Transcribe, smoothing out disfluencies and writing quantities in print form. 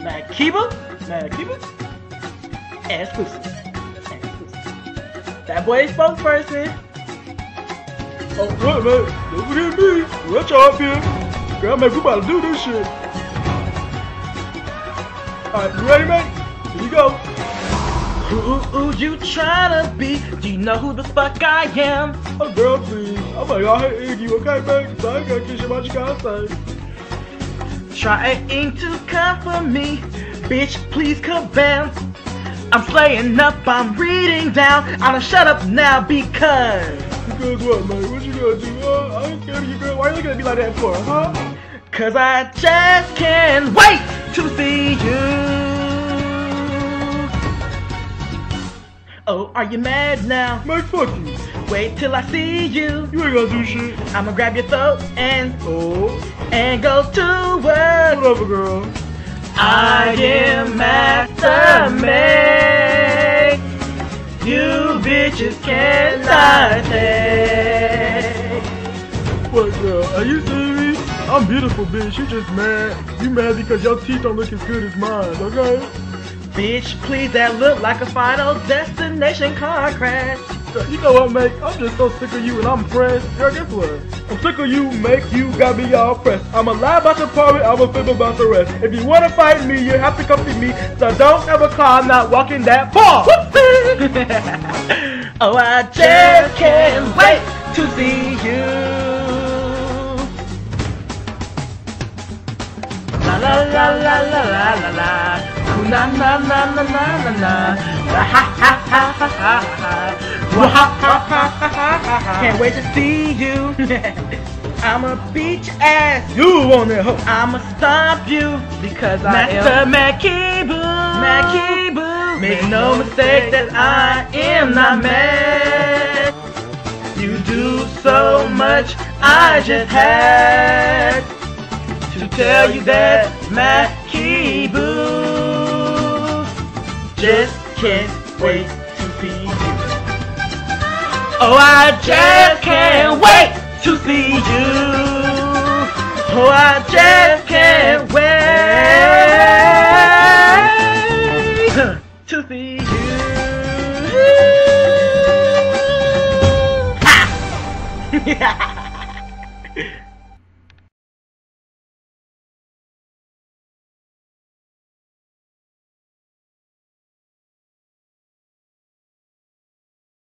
Makiba? Ass pussy. That boy spokesperson. Oh, what, man? Don't forget me. Watch out up here. Girl, man, we about to do this shit. Alright, you ready, man? Here you go. Who you tryna be? Do you know who the fuck I am? Oh, girl, please. I'm like, I hate you, okay, man? So I ain't gonna kiss you about your gotta say. Trying to come for me. Bitch, please kabam. I'm slaying up, I'm reading down. I'll shut up now because. Because what, man? What you gonna do? I ain't scared of you, girl. Why you looking at me like that for, huh? Cause I just can't wait to see you. Oh, are you mad now? Man, fuck you. Wait till I see you. You ain't gonna do shit. I'ma grab your throat and go to work. Whatever, girl. I am Master Make. You bitches cannot take. What, girl? Are you seeing me? I'm beautiful, bitch. You just mad. You mad because your teeth don't look as good as mine, okay? Bitch, please, that look like a Final Destination car crash. You know what, mate? I'm just so sick of you and I'm pressed. Girl, guess what? I'm sick of you, make you got me all pressed. I'ma lie about your party, I'ma flip about the rest. If you wanna fight me, you have to come see me. So don't ever call, I'm not walking that far. Oh, I just can't wait to see you. La la la la la la la la. Ooh, na na na na na na na. Ha ha ha ha ha ha. Ha ha ha ha ha ha. Can't wait to see you. I'ma beat your ass. You on that hoe. I'ma stomp you because I am Makiba. Make no mistake that I am not mad. You do so much, I just had to tell you that Makiba just can't wait to see you. Oh, I just can't wait to see you. Oh, I just can't wait to see you. Ha!